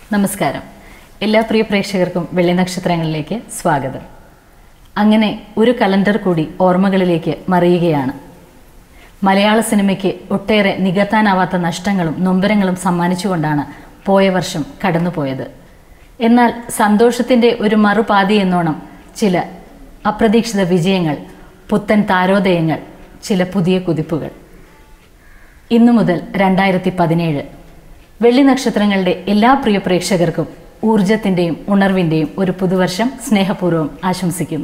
നമസ്കാരം. എല്ലാ പ്രിയ പ്രേക്ഷകർക്കും വെള്ളി നക്ഷത്രങ്ങളിലേക്ക് സ്വാഗതം. അങ്ങനെ ഒരു കലണ്ടർ കൂടി ഓർമ്മകളിലേക്ക് മറിയുകയാണ്. മലയാള സിനിമയ്ക്ക് ഒട്ടേറെ നികത്താനാവാത്ത നഷ്ടങ്ങളും നൊമ്പരങ്ങളും സമ്മാനിച്ചുകൊണ്ടാണ് പോയ വർഷം കടന്നുപോയത്. എന്നാൽ സന്തോഷത്തിൻ്റെ ഒരു മറുപാതി എന്നോണം ചില അപ്രതീക്ഷിത വിജയങ്ങൾ, പുത്തൻ താരോദയങ്ങൾ, ചില പുതിയ കുതിപ്പുകൾ. ഇന്നു മുതൽ 2017 വെള്ളി നക്ഷത്രങ്ങളുടെ എല്ലാ പ്രിയ പ്രേക്ഷകർക്കും ഊർജത്തിൻ്റെയും ഉണർവിൻ്റെയും ഒരു പുതുവർഷം സ്നേഹപൂർവ്വം ആശംസിക്കുന്നു.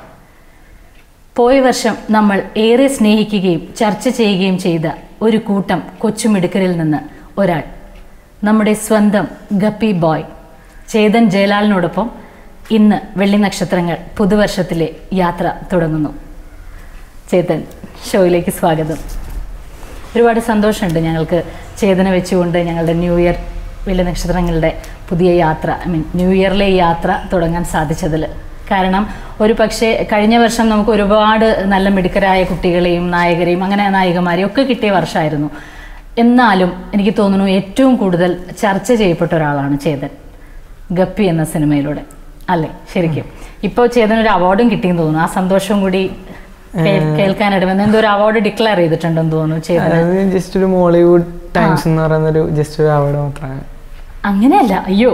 പോയ വർഷം നമ്മൾ ഏറെ സ്നേഹിക്കുകയും ചർച്ച ചെയ്യുകയും ചെയ്ത ഒരു കൂട്ടം കൊച്ചുമിടുക്കരിൽ നിന്ന് ഒരാൾ, നമ്മുടെ സ്വന്തം ഗപ്പി ബോയ് ചേതൻ ജയലാലിനോടൊപ്പം ഇന്ന് വെള്ളി നക്ഷത്രങ്ങൾ പുതുവർഷത്തിലെ യാത്ര തുടങ്ങുന്നു. ചേതൻ, ഷോയിലേക്ക് സ്വാഗതം. ഒരുപാട് സന്തോഷമുണ്ട് ഞങ്ങൾക്ക് ചേതന വെച്ചുകൊണ്ട് ഞങ്ങളുടെ ന്യൂ ഇയർ വെള്ളി നക്ഷത്രങ്ങളുടെ പുതിയ യാത്ര, ന്യൂ ഇയറിലെ യാത്ര തുടങ്ങാൻ സാധിച്ചതിൽ. കാരണം ഒരു പക്ഷേ കഴിഞ്ഞ വർഷം നമുക്ക് ഒരുപാട് നല്ല മിടുക്കരായ കുട്ടികളെയും നായകരെയും അങ്ങനെ നായികമാരെയും ഒക്കെ കിട്ടിയ വർഷമായിരുന്നു. എന്നാലും എനിക്ക് തോന്നുന്നു ഏറ്റവും കൂടുതൽ ചർച്ച ചെയ്യപ്പെട്ട ഒരാളാണ് ചേതൻ ഗപ്പി എന്ന സിനിമയിലൂടെ, അല്ലേ? ശരിക്കും ഇപ്പോൾ ചേതൻ ഒരു അവാർഡും കിട്ടിയെന്ന് തോന്നുന്നു. ആ സന്തോഷം കൂടി കേൾക്കാനിടവെന്ന് എന്തോ ഒരു അവാർഡ് ഡിക്ലെയർ ചെയ്തിട്ടുണ്ടെന്ന് തോന്നുന്നു ചേതൻ. ജസ്റ്റ് ഒരു മോളിവുഡ് ടൈംസ് എന്ന് പറയുന്നൊരു ജസ്റ്റ് ഒരു അവാർഡ് മാത്രമാണ്. അങ്ങനെയല്ല, അയ്യോ,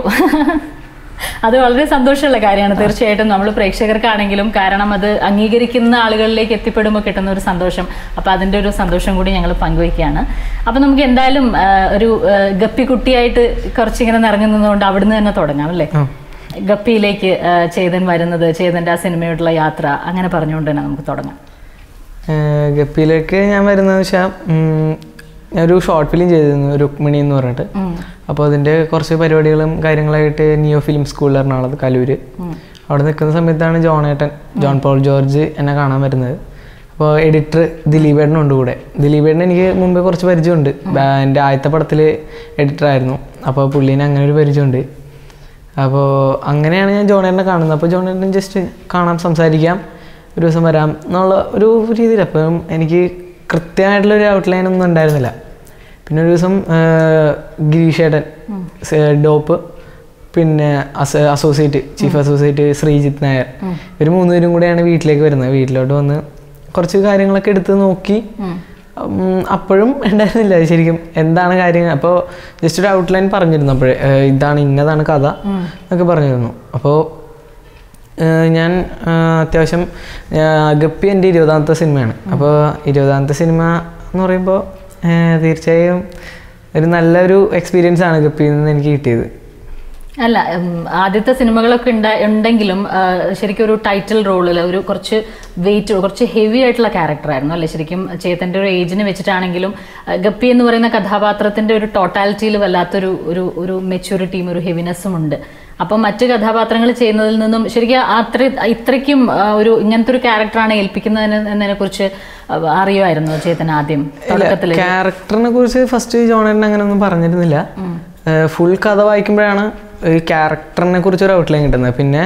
അത് വളരെ സന്തോഷമുള്ള കാര്യമാണ് തീർച്ചയായിട്ടും. നമ്മൾ പ്രേക്ഷകർക്കാണെങ്കിലും, കാരണം അത് അംഗീകരിക്കുന്ന ആളുകളിലേക്ക് എത്തിപ്പെടുമ്പോൾ കിട്ടുന്ന ഒരു സന്തോഷം. അപ്പോൾ അതിൻ്റെ ഒരു സന്തോഷം കൂടി ഞങ്ങൾ പങ്കുവയ്ക്കുകയാണ്. അപ്പോൾ നമുക്ക് എന്തായാലും ഒരു ഗപ്പി കുട്ടിയായിട്ട് കുറച്ചിങ്ങനെ നിറഞ്ഞു നിന്നുകൊണ്ട് അവിടുന്ന് തന്നെ തുടങ്ങാം, അല്ലേ? ഗപ്പിയിലേക്ക് ചേതൻ വരുന്നത്, ചേതൻ്റെ ആ സിനിമയോടുള്ള യാത്ര, അങ്ങനെ പറഞ്ഞുകൊണ്ട് തന്നെ നമുക്ക് തുടങ്ങാം. ഗപ്പിയിലേക്ക് ഞാൻ വരുന്നതെന്ന് വെച്ചാൽ ഞാനൊരു ഷോർട്ട് ഫിലിം ചെയ്തിരുന്നു, രുക്മിണി എന്ന് പറഞ്ഞിട്ട്. അപ്പോൾ അതിൻ്റെ കുറച്ച് പരിപാടികളും കാര്യങ്ങളായിട്ട് നിയോ ഫിലിം സ്കൂളിൽ എറണാകുളത്ത് കലൂര് അവിടെ നിൽക്കുന്ന സമയത്താണ് ജോൺ പോൾ ജോർജ് എന്നെ കാണാൻ വരുന്നത്. അപ്പോൾ എഡിറ്റർ ദിലീപേട്ടനുണ്ട് കൂടെ. ദിലീപേട്ടൻ എനിക്ക് മുമ്പേ കുറച്ച് പരിചയമുണ്ട്, എൻ്റെ ആദ്യത്തെ പടത്തിൽ എഡിറ്ററായിരുന്നു. അപ്പോൾ പുള്ളീനെ അങ്ങനെ ഒരു പരിചയമുണ്ട്. അപ്പോൾ അങ്ങനെയാണ് ഞാൻ ജോണേട്ടനെ കാണുന്നത്. അപ്പോൾ ജോണേട്ടൻ ജസ്റ്റ് കാണാം, സംസാരിക്കാം, ഒരു ദിവസം വരാം എന്നുള്ള ഒരു രീതിയിൽ. അപ്പം എനിക്ക് കൃത്യമായിട്ടുള്ളൊരു ഔട്ട്ലൈൻ ഒന്നും ഉണ്ടായിരുന്നില്ല. പിന്നെ ഒരു ദിവസം ഗിരീഷേട്ടൻ, ഡോപ്പ്, പിന്നെ ചീഫ് അസോസിയേറ്റ് ശ്രീജിത്ത് നായർ, ഇവർ 3 പേരും കൂടെയാണ് വീട്ടിലേക്ക് വരുന്നത്. വീട്ടിലോട്ട് വന്ന് കുറച്ച് കാര്യങ്ങളൊക്കെ എടുത്ത് നോക്കി. അപ്പോഴും ഉണ്ടായിരുന്നില്ല ശരിക്കും എന്താണ് കാര്യങ്ങൾ. അപ്പോൾ ജസ്റ്റ് ഒരു ഔട്ട്ലൈൻ പറഞ്ഞിരുന്നു. അപ്പോഴേ ഇന്നതാണ് കഥ എന്നൊക്കെ പറഞ്ഞിരുന്നു. അപ്പോൾ ഞാൻ അത്യാവശ്യം ഗപ്പി എൻ്റെ 20ാമത്തെ സിനിമയാണ്. അപ്പോൾ 20ാമത്തെ സിനിമ എന്ന് പറയുമ്പോൾ തീർച്ചയായും ഒരു നല്ലൊരു എക്സ്പീരിയൻസ് ആണ് ഗപ്പിയിൽ നിന്ന് എനിക്ക് കിട്ടിയത്. അല്ല, ആദ്യത്തെ സിനിമകളൊക്കെ ഉണ്ടെങ്കിലും ശരിക്കും ഒരു ടൈറ്റിൽ റോളിൽ ഒരു കുറച്ച് വെയിറ്റ്, കുറച്ച് ഹെവി ആയിട്ടുള്ള ക്യാരക്ടറായിരുന്നു, അല്ലേ? ശരിക്കും ചേതൻ്റെ ഒരു ഏജിനെ വെച്ചിട്ടാണെങ്കിലും ഗപ്പി എന്ന് പറയുന്ന കഥാപാത്രത്തിൻ്റെ ഒരു ടോട്ടാലിറ്റിയിൽ വല്ലാത്തൊരു ഒരു മെച്യൂരിറ്റിയും ഒരു ഹെവിനെസ്സും ഉണ്ട്. അപ്പം മറ്റ് കഥാപാത്രങ്ങൾ ചെയ്യുന്നതിൽ നിന്നും ശരിക്കും ഇത്രയ്ക്കും ഒരു ഇങ്ങനത്തെ ഒരു ക്യാരക്ടറാണ് ഏൽപ്പിക്കുന്നതിന് എന്നതിനെ കുറിച്ച് അറിയുമായിരുന്നു ചേതൻ ആദ്യം തുടക്കത്തിൽ? ക്യാരക്ടറിനെ കുറിച്ച് ഫസ്റ്റ് ജോണേട്ടൻ അങ്ങനെ ഒന്നും പറഞ്ഞിരുന്നില്ല. ഫുൾ കഥ വായിക്കുമ്പോഴാണ് ഈ ക്യാരക്ടറിനെ കുറിച്ചൊരു ഔട്ട്ലൈൻ കിട്ടുന്നത്. പിന്നെ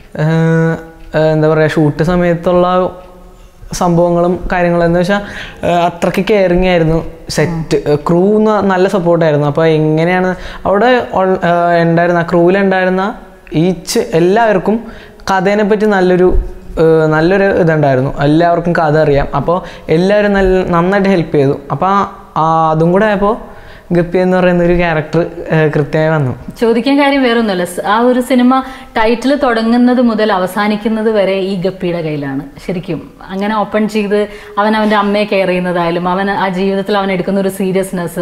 എന്താ പറയുക, ഷൂട്ട് സമയത്തുള്ള സംഭവങ്ങളും കാര്യങ്ങളും എന്ന് വെച്ചാൽ അത്രയ്ക്ക് കെയറിങ് ആയിരുന്നു. സെറ്റ് ക്രൂ നല്ല സപ്പോർട്ടായിരുന്നു. അപ്പോൾ എങ്ങനെയാണ് അവിടെ ഉണ്ടായിരുന്ന ക്രൂവിലുണ്ടായിരുന്ന എല്ലാവർക്കും കഥേനെ പറ്റി നല്ലൊരു ഇതുണ്ടായിരുന്നു. എല്ലാവർക്കും കഥ അറിയാം. അപ്പോൾ എല്ലാവരും നന്നായിട്ട് ഹെൽപ്പ് ചെയ്തു. അപ്പോൾ അതും കൂടെ ആയപ്പോൾ ഗപ്പി എന്ന് പറയുന്ന ഒരു ക്യാരക്ടർ കൃത്യമായി വന്നു. ചോദിക്കാൻ കാര്യം വേറൊന്നുമല്ല, ആ ഒരു സിനിമ ടൈറ്റിൽ തുടങ്ങുന്നത് മുതൽ അവസാനിക്കുന്നത് വരെ ഈ ഗപ്പിയുടെ കയ്യിലാണ്. ശരിക്കും അങ്ങനെ ഓപ്പൺ ചെയ്ത് അവൻ്റെ അമ്മയെ കെയർ ചെയ്യുന്നതായാലും, അവൻ ആ ജീവിതത്തിൽ അവൻ എടുക്കുന്ന ഒരു സീരിയസ്നെസ്,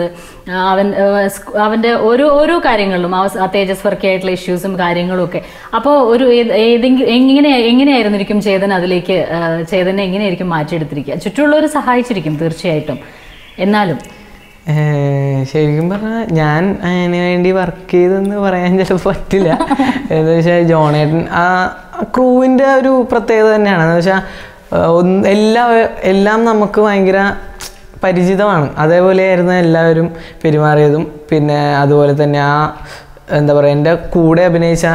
അവൻ്റെ ഓരോ കാര്യങ്ങളിലും ആ തേജസ് വർക്കായിട്ടുള്ള ഇഷ്യൂസും കാര്യങ്ങളും ഒക്കെ. അപ്പോൾ ഒരു എങ്ങനെയായിരുന്നിരിക്കും ചേതനെ എങ്ങനെയായിരിക്കും മാറ്റിയെടുത്തിരിക്കുക? ചുറ്റുമുള്ളവർ സഹായിച്ചിരിക്കും തീർച്ചയായിട്ടും. എന്നാലും ശരിക്കും പറഞ്ഞാൽ ഞാൻ അതിന് വേണ്ടി വർക്ക് ചെയ്തെന്ന് പറയാൻ ചിലപ്പോൾ പറ്റില്ല. എന്ന് വെച്ചാൽ ജോണേട്ടൻ ആ ക്രൂവിൻ്റെ ഒരു പ്രത്യേകത തന്നെയാണ്. എന്ന് വെച്ചാൽ എല്ലാം നമുക്ക് ഭയങ്കര പരിചിതമാണ്. അതേപോലെയായിരുന്നു എല്ലാവരും പെരുമാറിയതും. പിന്നെ അതുപോലെ തന്നെ എന്താ പറയുക, എൻ്റെ കൂടെ അഭിനയിച്ച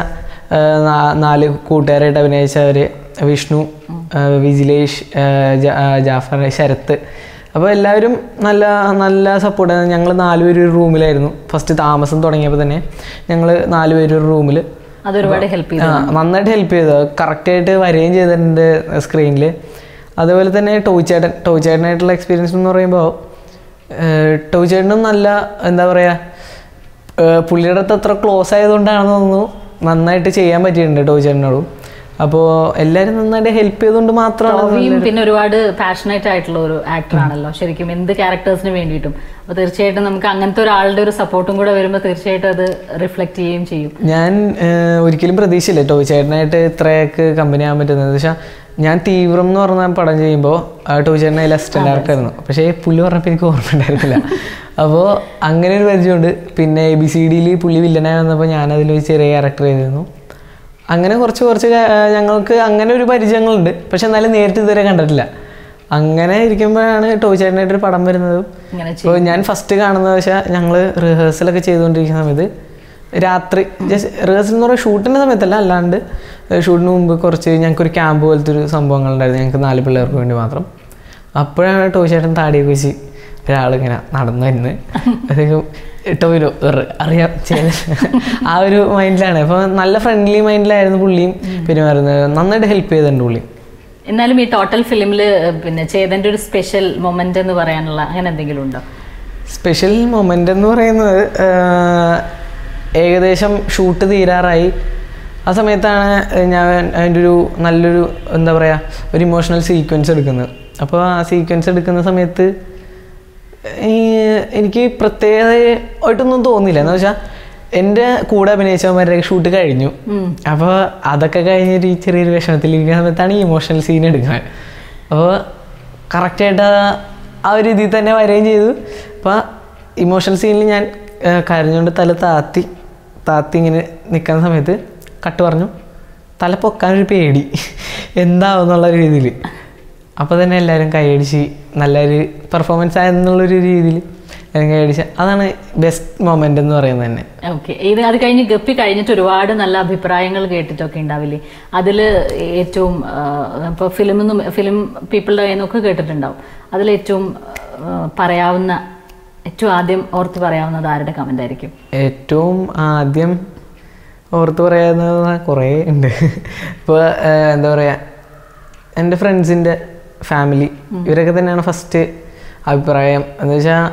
4 കൂട്ടുകാരായിട്ട് അഭിനയിച്ചവർ വിഷ്ണു, വിജിലേഷ്, ജാഫർ, ശരത്ത്, അപ്പോൾ എല്ലാവരും നല്ല നല്ല സപ്പോർട്ടാണ്. ഞങ്ങൾ 4 പേര് ഒരു റൂമിലായിരുന്നു ഫസ്റ്റ് താമസം തുടങ്ങിയപ്പോൾ തന്നെ. ഞങ്ങൾ 4 പേര് ഒരു റൂമിൽ അതൊരുപാട് ഹെൽപ്പ് ചെയ്തു. നന്നായിട്ട് ഹെൽപ്പ് ചെയ്തു. കറക്റ്റായിട്ട് വരികയും ചെയ്തിട്ടുണ്ട് സ്ക്രീനിൽ. അതുപോലെ തന്നെ ടോയ് ചേട്ടനായിട്ടുള്ള എക്സ്പീരിയൻസ് എന്ന് പറയുമ്പോൾ ടോയ് ചേട്ടനും നല്ല എന്താ പറയുക, പുള്ളിയുടെ അടുത്ത് അത്ര ക്ലോസ് ആയതുകൊണ്ടാണെന്ന് തോന്നുന്നു നന്നായിട്ട് ചെയ്യാൻ പറ്റിയിട്ടുണ്ട് ടോയ് ചേട്ടനോടും. അപ്പോൾ എല്ലാവരും നന്നായിട്ട് ഹെൽപ്പ് ചെയ്തുകൊണ്ട് മാത്രമാണ്. പിന്നെ ഒരുപാട് പാഷനേറ്റ് ആയിട്ടുള്ള ഒരു ആക്ടറാണല്ലോ ശരിക്കും എന്ത് ക്യാരക്ടേഴ്സിന് വേണ്ടിയിട്ടും. അപ്പോൾ തീർച്ചയായിട്ടും നമുക്ക് അങ്ങനത്തെ ഒരാളുടെ ഒരു സപ്പോർട്ടും കൂടെ വരുമ്പോൾ തീർച്ചയായിട്ടും അത് റിഫ്ലക്ട് ചെയ്യുകയും ചെയ്യും. ഞാൻ ഒരിക്കലും പ്രതീക്ഷയില്ല ടോയ് ചേട്ടനായിട്ട് ഇത്രയൊക്കെ കമ്പനി ആകാൻ പറ്റുന്നത്. പക്ഷേ ഞാൻ തീവ്രം എന്ന് പറഞ്ഞ പടം ചെയ്യുമ്പോൾ ടോയ് ചേട്ടൻ അതിൽ അസിസ്റ്റന്റ് ഡയറക്ടർ ആയിരുന്നു. പക്ഷേ പുള്ളി പറഞ്ഞപ്പോൾ എനിക്ക് ഓർമ്മ ഉണ്ടായിരുന്നില്ല. അപ്പോൾ അങ്ങനെ ഒരു പരിചയമുണ്ട്. പിന്നെ ABCDയിൽ പുള്ളി വില്ലനായി വന്നപ്പോൾ ഞാനതിലൊരു ചെറിയ ക്യാരക്ടർ ചെയ്തിരുന്നു. അങ്ങനെ കുറച്ച് ഞങ്ങൾക്ക് അങ്ങനെ ഒരു പരിചയങ്ങളുണ്ട്. പക്ഷെ എന്നാലും നേരിട്ട് ഇതുവരെ കണ്ടിട്ടില്ല. അങ്ങനെ ഇരിക്കുമ്പോഴാണ് ടോയ് ചേട്ടനായിട്ടൊരു പടം വരുന്നത്. അപ്പോൾ ഞാൻ ഫസ്റ്റ് കാണുന്നത് വെച്ചാൽ ഞങ്ങൾ റിഹേഴ്സലൊക്കെ ചെയ്തുകൊണ്ടിരിക്കുന്ന സമയത്ത് രാത്രി ജസ്റ്റ് റിഹേഴ്സൽ എന്ന് പറയുമ്പോൾ ഷൂട്ടിൻ്റെ സമയത്തല്ല, അല്ലാണ്ട് ഷൂട്ടിന് മുമ്പ് കുറച്ച് ഞങ്ങൾക്കൊരു ക്യാമ്പ് പോലത്തെ ഒരു സംഭവങ്ങളുണ്ടായിരുന്നു ഞങ്ങൾക്ക് 4 പിള്ളേർക്ക് വേണ്ടി മാത്രം. അപ്പോഴാണ് ടോയ് ചേട്ടൻ താടിയൊക്കെ വെച്ച് ഒരാളിങ്ങനെ നടന്നു വരുന്നത്. അധികം ടോയിലോ അറിയാം ആ ഒരു മൈൻഡിലാണ്. അപ്പോൾ നല്ല ഫ്രണ്ട്ലി മൈൻഡിലായിരുന്നു പുള്ളിയും പെരുമാറുന്നത്. നന്നായിട്ട് ഹെൽപ്പ് ചെയ്തിട്ടുണ്ട് പുള്ളി. എന്നാലും ഈ ടോട്ടൽ ഫിലിമിൽ പിന്നെ ചേതൻ്റെ ഒരു സ്പെഷ്യൽ മൊമെന്റ് എന്ന് പറയാനുള്ള അങ്ങനെ എന്തെങ്കിലും ഉണ്ടോ? സ്പെഷ്യൽ മൊമെന്റ് എന്ന് പറയുന്നത് ഏകദേശം ഷൂട്ട് തീരാറായി. ആ സമയത്താണ് ഞാൻ അതിൻ്റെ ഒരു നല്ലൊരു എന്താ പറയുക ഒരു ഇമോഷണൽ സീക്വൻസ് എടുക്കുന്നത്. അപ്പോൾ ആ സീക്വൻസ് എടുക്കുന്ന സമയത്ത് എനിക്ക് പ്രത്യേകമായിട്ടൊന്നും തോന്നിയില്ല. എന്ന് വെച്ചാൽ എൻ്റെ കൂടെ അഭിനയിച്ചവന്മാരുടെ ഷൂട്ട് കഴിഞ്ഞു. അപ്പോൾ അതൊക്കെ കഴിഞ്ഞൊരു ചെറിയൊരു വിഷമത്തിലിരിക്കുന്ന സമയത്താണ് ഈ ഇമോഷണൽ സീൻ എടുക്കുന്നത്. അപ്പോൾ കറക്റ്റായിട്ട് ആ ഒരു രീതിയിൽ തന്നെ വരികയും ചെയ്തു. അപ്പോൾ ഇമോഷണൽ സീനിൽ ഞാൻ കരഞ്ഞുകൊണ്ട് തല താത്തി ഇങ്ങനെ നിൽക്കുന്ന സമയത്ത് കട്ട് പറഞ്ഞു. തല പൊക്കാനൊരു പേടി എന്താവും എന്നുള്ള രീതിയിൽ. അപ്പോൾ തന്നെ എല്ലാവരും കൈയടിച്ച് നല്ലൊരു പെർഫോമൻസ് ആയെന്നുള്ളൊരു രീതിയിൽ എല്ലാവരും കൈയടിച്ച്. അതാണ് ബെസ്റ്റ് മൊമെൻ്റ് എന്ന് പറയുന്നത് തന്നെ. ഓക്കെ, ഇത് അത് കഴിഞ്ഞ് ഗപ്പി കഴിഞ്ഞിട്ട് ഒരുപാട് നല്ല അഭിപ്രായങ്ങൾ കേട്ടിട്ടൊക്കെ ഉണ്ടാവില്ലേ? അതിൽ ഏറ്റവും ഇപ്പോൾ ഫിലിം പീപ്പിളുടെ കയ്യിൽ നിന്നൊക്കെ കേട്ടിട്ടുണ്ടാവും. അതിലേറ്റവും ഏറ്റവും ആദ്യം ഓർത്ത് പറയാവുന്നത് ആരുടെ കമൻ്റ് ആയിരിക്കും? ഏറ്റവും ആദ്യം ഓർത്ത് പറയാവുന്നത് കുറേ ഉണ്ട്. ഇപ്പോൾ എന്താ പറയുക, എൻ്റെ ഫ്രണ്ട്സിൻ്റെ ഫാമിലി ഇവരൊക്കെ തന്നെയാണ് ഫസ്റ്റ് അഭിപ്രായം. എന്ന് വെച്ചാൽ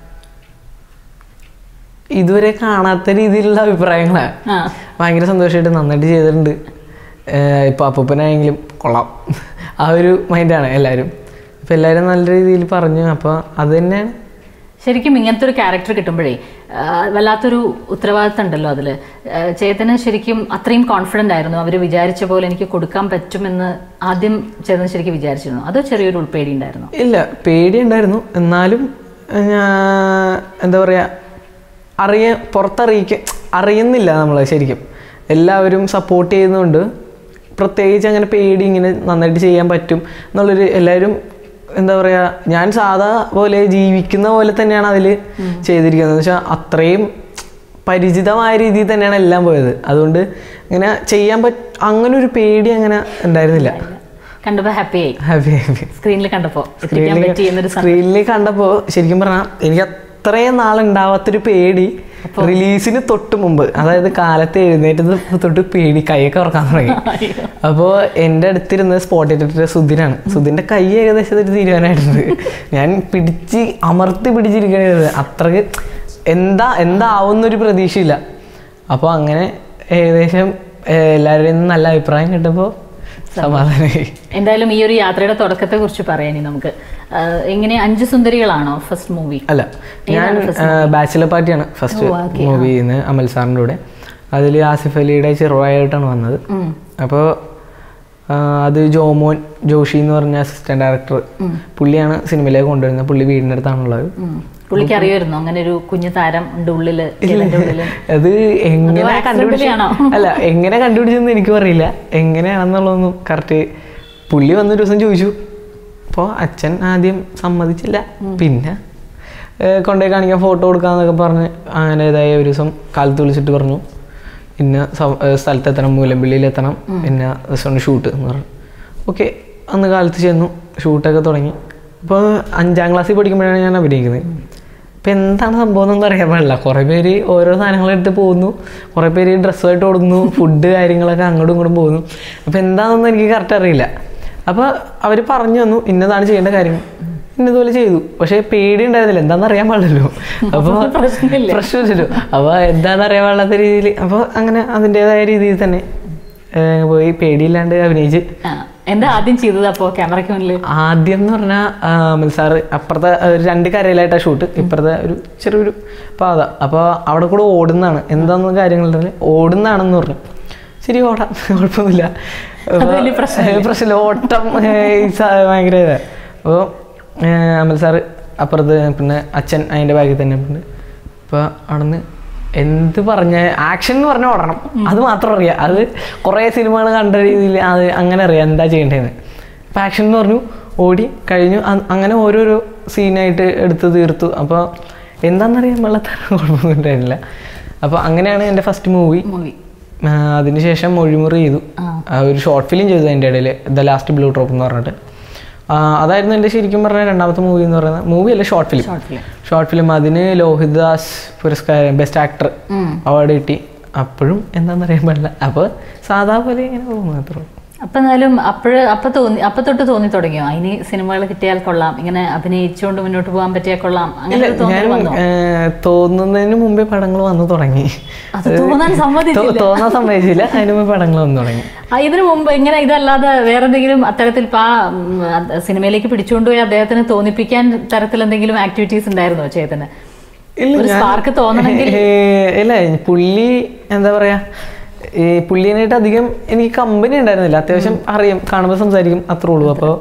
ഇതുവരെ കാണാത്ത രീതിയിലുള്ള അഭിപ്രായങ്ങളാണ്. ഭയങ്കര സന്തോഷമായിട്ട് നന്നായിട്ട് ചെയ്തിട്ടുണ്ട്. ഇപ്പോൾ അപ്പൂപ്പനായെങ്കിലും കൊള്ളാം ആ ഒരു മൈൻഡാണ് എല്ലാവരും. അപ്പോൾ എല്ലാവരും നല്ല രീതിയിൽ പറഞ്ഞു. അപ്പോൾ അത് തന്നെയാണ് ശരിക്കും ഇങ്ങനത്തെ ഒരു ക്യാരക്ടർ കിട്ടുമ്പോഴേ വല്ലാത്തൊരു ഉത്തരവാദിത്തം ഉണ്ടല്ലോ അതിൽ. ചേതന് ശരിക്കും അത്രയും കോൺഫിഡൻ്റ് ആയിരുന്നു. അവർ വിചാരിച്ച പോലെ എനിക്ക് കൊടുക്കാൻ പറ്റുമെന്ന് ആദ്യം ചേതൻ ശരിക്കും വിചാരിച്ചിരുന്നു? അതോ ചെറിയൊരു ഉൾപ്പേടി ഉണ്ടായിരുന്നു? ഇല്ല, പേടി ഉണ്ടായിരുന്നു. എന്നാലും എന്താ പറയുക, അറിയുന്നില്ല നമ്മൾ. ശരിക്കും എല്ലാവരും സപ്പോർട്ട് ചെയ്യുന്നുണ്ട്. പ്രത്യേകിച്ച് അങ്ങനെ പേടി ഇങ്ങനെ നന്നായിട്ട് ചെയ്യാൻ പറ്റും എന്നുള്ളൊരു എല്ലാവരും എന്താ പറയുക, ഞാൻ സാധാ പോലെ ജീവിക്കുന്ന പോലെ തന്നെയാണ് അതിൽ ചെയ്തിരിക്കുന്നത്. എന്ന് വെച്ചാൽ അത്രയും പരിചിതമായ രീതിയിൽ തന്നെയാണ് എല്ലാം പോയത്. അതുകൊണ്ട് ഇങ്ങനെ ചെയ്യാൻ അങ്ങനെ ഒരു പേടി അങ്ങനെ ഉണ്ടായിരുന്നില്ല. കണ്ടപ്പോൾ ഹാപ്പി സ്ക്രീനിൽ കണ്ടപ്പോൾ ശരിക്കും പറഞ്ഞാൽ എനിക്ക് അത്രയും നാളുണ്ടാവാത്തൊരു പേടി റിലീസിന് തൊട്ട് മുമ്പ്, അതായത് കാലത്ത് എഴുന്നേറ്റത് തൊട്ട് പേടി കൈയൊക്കെ ഉറക്കാൻ തുടങ്ങി. അപ്പോൾ എൻ്റെ അടുത്തിരുന്നത് സ്പോട്ട് എഡിറ്റർ സുധിനാണ്. സുധിൻ്റെ കൈ ഏകദേശം ഒരു തീരുമാനമായിട്ടുണ്ട്. ഞാൻ അമർത്തി പിടിച്ചിരിക്കണത് അത്രക്ക് എന്താവുന്നൊരു പ്രതീക്ഷയില്ല. അപ്പോൾ അങ്ങനെ ഏകദേശം എല്ലാവരുടെയും നല്ല അഭിപ്രായം കിട്ടുമ്പോൾ സമാധാനമായി. എന്തായാലും ഈ ഒരു യാത്രയുടെ തുടക്കത്തെ കുറിച്ച് പറയാനി നമുക്ക്. എങ്ങനെ 5 സുന്ദരികളാണോ ഫസ്റ്റ് മൂവി? അല്ല, ഞാൻ ബാച്ചിലർ പാർട്ടിയാണ് ഫസ്റ്റ് മൂവി ചെയ്യുന്നത് അമൽ സാറിൻ്റെ കൂടെ. അതിൽ ആസിഫ് അലിയുടെ ചെറുവായിട്ടാണ് വന്നത്. അപ്പോൾ അത് ജോഷി എന്ന് പറഞ്ഞ അസിസ്റ്റന്റ് ഡയറക്ടർ പുള്ളിയാണ് സിനിമയിലേക്ക് കൊണ്ടുവരുന്നത്. പുള്ളി വീടിൻ്റെ അടുത്താണുള്ളത്. പുള്ളിക്ക് അറിയായിരുന്നു അങ്ങനെ ഒരു കുഞ്ഞു താരം ഉണ്ട് ഉള്ളില്? അത് എങ്ങനെ കണ്ടുപിടിച്ചെന്ന് എനിക്കും അറിയില്ല. എങ്ങനെയാണെന്നുള്ളതൊന്നും കറക്റ്റ്. പുള്ളി വന്നൊരു ദിവസം ചോദിച്ചു. അപ്പോൾ അച്ഛൻ ആദ്യം സമ്മതിച്ചില്ല. പിന്നെ കൊണ്ടുപോയി കാണിക്കാൻ ഫോട്ടോ കൊടുക്കാന്നൊക്കെ പറഞ്ഞ് അങ്ങനെ ഇതായ ഒരു ദിവസം കാലത്ത് വിളിച്ചിട്ട് പറഞ്ഞു ഇന്ന സ്ഥലത്തെത്തണം, മൂലമ്പിള്ളിയിലെത്തണം, ഇന്ന ദിവസമാണ് ഷൂട്ട് എന്ന് പറഞ്ഞു. ഓക്കെ, അന്ന് കാലത്ത് ചെന്നു. ഷൂട്ടൊക്കെ തുടങ്ങി. ഇപ്പോൾ 5ാം ക്ലാസ്സിൽ പഠിക്കുമ്പോഴാണ് ഞാൻ അഭിനയിക്കുന്നത്. ഇപ്പം എന്താണ് സംഭവം എന്നൊന്നും അറിയാൻ പാടില്ല. കുറേ പേര് ഓരോ സാധനങ്ങളെടുത്ത് പോകുന്നു, കുറേ പേര് ഡ്രസ്സുമായിട്ട് കൊടുക്കുന്നു, ഫുഡ് കാര്യങ്ങളൊക്കെ അങ്ങോട്ടും ഇങ്ങോട്ടും പോകുന്നു. അപ്പോൾ എന്താണെന്നൊന്നും എനിക്ക് കറക്റ്റ് അറിയില്ല. അപ്പോൾ അവർ പറഞ്ഞു തന്നു ഇന്നതാണ് ചെയ്യേണ്ട കാര്യങ്ങൾ, ഇന്നതുപോലെ ചെയ്തു. പക്ഷേ പേടി ഉണ്ടായിരുന്നില്ല, എന്താണെന്ന് അറിയാൻ പാടില്ലല്ലോ. അപ്പോൾ പ്രശ്നമില്ലല്ലോ. അപ്പോൾ എന്താണെന്ന് അറിയാൻ പാടില്ലാത്ത രീതിയിൽ അപ്പോൾ അങ്ങനെ അതിൻ്റെതായ രീതിയിൽ തന്നെ പോയി പേടിയില്ലാണ്ട് അഭിനയിച്ച്. എന്താ ആദ്യം ചെയ്തത് അപ്പോൾ ക്യാമറയ്ക്ക് മുന്നിൽ? ആദ്യം എന്ന് പറഞ്ഞാൽ അമൽ സാറ് അപ്പുറത്തെ ഒരു 2 കരയിലായിട്ടാണ് ഷൂട്ട്, ഇപ്പുറത്തെ ഒരു ചെറിയൊരു പാത. അപ്പോൾ അവിടെ കൂടെ ഓടുന്നതാണ്, എന്താണെന്ന് കാര്യങ്ങളുണ്ടെങ്കിൽ ഓടുന്നതാണെന്ന് പറഞ്ഞു. ശരി ഓടാം, കുഴപ്പമൊന്നുമില്ല, പ്രശ്നമില്ല, ഓട്ടം ഭയങ്കര ഇതാണ്. അപ്പോൾ അമൽ സാറ് അപ്പുറത്ത്, പിന്നെ അച്ഛൻ അതിൻ്റെ ബാഗിൽ തന്നെ ഉണ്ട്. അപ്പോൾ അവിടെ നിന്ന് എന്ത് പറഞ്ഞ ആക്ഷൻ എന്ന് പറഞ്ഞാൽ ഓടണം, അത് മാത്രം അറിയാം. അത് കുറേ സിനിമകൾ കണ്ട രീതിയിൽ അത് അങ്ങനെ അറിയാം എന്താ ചെയ്യേണ്ടതെന്ന്. അപ്പോൾ ആക്ഷൻ എന്ന് പറഞ്ഞു, ഓടി കഴിഞ്ഞു. അങ്ങനെ ഓരോരോ സീനായിട്ട് എടുത്ത് തീർത്തു. അപ്പോൾ എന്താണെന്നറിയാൻ വെള്ളത്തര കുഴപ്പമൊന്നും ഉണ്ടായിരുന്നില്ല. അപ്പോൾ അങ്ങനെയാണ് എൻ്റെ ഫസ്റ്റ് മൂവി. അതിനുശേഷം മൊഴിമുറി ചെയ്തു, ഒരു ഷോർട്ട് ഫിലിം ചെയ്തു അതിൻ്റെ ഇടയിൽ, ദ ലാസ്റ്റ് ബ്ലൂ ഡ്രോപ്പ് എന്ന് പറഞ്ഞിട്ട്. അതായിരുന്നു എൻ്റെ ശരിക്കും പറഞ്ഞാൽ 2ാമത്തെ മൂവി എന്ന് പറയുന്നത്. മൂവി അല്ല, ഷോർട്ട് ഫിലിം. അതിന് ലോഹിതദാസ് പുരസ്കാരം ബെസ്റ്റ് ആക്ടർ അവാർഡ് കിട്ടി. അപ്പോഴും എന്താണെന്നറിയാൻ പാടില്ല. അപ്പോൾ സാധാ പോലെ ഇങ്ങനെ പോകുന്നു അത്രേ. അപ്പം എന്നാലും അപ്പം തൊട്ട് തോന്നി തുടങ്ങിയോ ഇനി സിനിമകൾ കിട്ടിയാൽ കൊള്ളാം, ഇങ്ങനെ അഭിനയിച്ചുകൊണ്ട് മുന്നോട്ട് പോകാൻ പറ്റിയാൽ കൊള്ളാം, അങ്ങനെ തോന്നുന്നതിന് മുമ്പേ പടങ്ങൾ വന്നു തുടങ്ങി. തോന്നാൻ സമ്മതിച്ചില്ല, അതിന് മുമ്പേ പടങ്ങൾ വന്നു തുടങ്ങി. ഇതിനു മുമ്പ് ഇങ്ങനെ ഇതല്ലാതെ വേറെ എന്തെങ്കിലും അത്തരത്തിൽ ഇപ്പം ആ സിനിമയിലേക്ക് പിടിച്ചുകൊണ്ടുപോയി അദ്ദേഹത്തിന് തോന്നിപ്പിക്കാൻ തരത്തിൽ എന്തെങ്കിലും ആക്ടിവിറ്റീസ് ഉണ്ടായിരുന്നോ ചേതന്? സ്പാർക്ക് തോന്നണമെങ്കിൽ ഇല്ല, പുള്ളി എന്താ പറയാ, ഈ പുള്ളീനായിട്ട് അധികം എനിക്ക് കമ്പനി ഉണ്ടായിരുന്നില്ല. അത്യാവശ്യം അറിയാം, കാണുമ്പോൾ സംസാരിക്കും, അത്രേ ഉള്ളൂ. അപ്പോൾ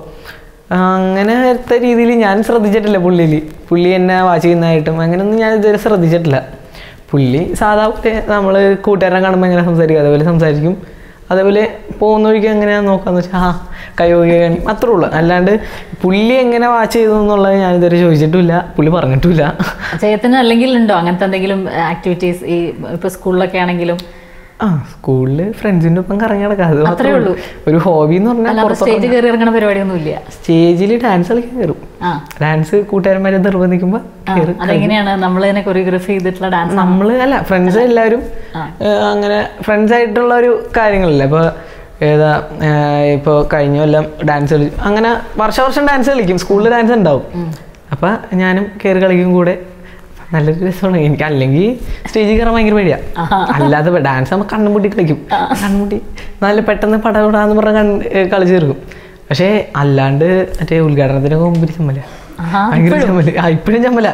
അങ്ങനത്തെ രീതിയിൽ ഞാൻ ശ്രദ്ധിച്ചിട്ടില്ല പുള്ളി എന്നെ വാച്ച് ചെയ്യുന്നതായിട്ടും അങ്ങനെയൊന്നും ഞാൻ ഇതുവരെ ശ്രദ്ധിച്ചിട്ടില്ല. പുള്ളി സാധാരണ നമ്മൾ കൂട്ടുകാരനെ കാണുമ്പോൾ എങ്ങനെ സംസാരിക്കും അതേപോലെ സംസാരിക്കും. അതേപോലെ പോകുന്ന വഴിക്ക് എങ്ങനെയാണെന്ന് നോക്കാന്ന് വെച്ചാൽ കൈ അത്രേ ഉള്ളൂ. അല്ലാണ്ട് പുള്ളി എങ്ങനെ വാച്ച് ചെയ്തു എന്നുള്ളത് ഞാൻ ഇതുവരെ ചോദിച്ചിട്ടില്ല, പുള്ളി പറഞ്ഞിട്ടില്ല. ജയത്തിന് അല്ലെങ്കിൽ ഉണ്ടോ അങ്ങനത്തെ എന്തെങ്കിലും ആക്ടിവിറ്റീസ് ഈ ഇപ്പോൾ സ്കൂളിലൊക്കെ ആണെങ്കിലും? സ്കൂളില് ഫ്രണ്ട്സിന്റെ ഒപ്പം കറങ്ങി നടക്കാം, അത് മാത്രമേ ഉള്ളൂ. ഒരു ഹോബി എന്ന് പറഞ്ഞാൽ സ്റ്റേജിൽ കയറി ഇറങ്ങുന്ന പരിപാടിയൊന്നും ഇല്ല. സ്റ്റേജിൽ ഡാൻസ് കളിക്കാൻ കയറും. ഡാൻസ് കൂട്ടുകാരന്മാരെ നിർബന്ധിക്കുമ്പോൾ അതെങ്ങനെയാണ് നമ്മൾ തന്നെ കൊറിയോഗ്രാഫി ചെയ്തിട്ടുള്ള ഡാൻസ്? നമ്മള് അല്ല, ഫ്രണ്ട്സ് എല്ലാവരും അങ്ങനെ ഫ്രണ്ട്സ് ആയിട്ടുള്ള ഒരു കാര്യങ്ങളില്ല. ഇപ്പോൾ ഏതാ ഇപ്പോൾ കഴിഞ്ഞ കൊല്ലം ഡാൻസ് കളിച്ചു, അങ്ങനെ വർഷം ഡാൻസ് കളിക്കും, സ്കൂളിൽ ഡാൻസ് ഉണ്ടാവും. അപ്പം ഞാനും കയറി കളിക്കും കൂടെ. നല്ലൊരു രസമാണ്. എനിക്ക് അല്ലെങ്കിൽ സ്റ്റേജിൽ കയറാൻ ഭയങ്കര പേടിയാണ്. അല്ലാതെ ഡാൻസ് ആകുമ്പോൾ കണ്ണുമുട്ടി കളിക്കും, കണ്ണുമുട്ടി നല്ല പെട്ടെന്ന് പടപെടാന്ന് പറഞ്ഞാൽ കളിച്ചു തീർക്കും. പക്ഷേ അല്ലാണ്ട് മറ്റേ ഉദ്ഘാടനത്തിനൊക്കെ മുമ്പിൽ ചമ്മല, ഭയങ്കര ചമ്മല്. ഇപ്പോഴും ചമ്മല.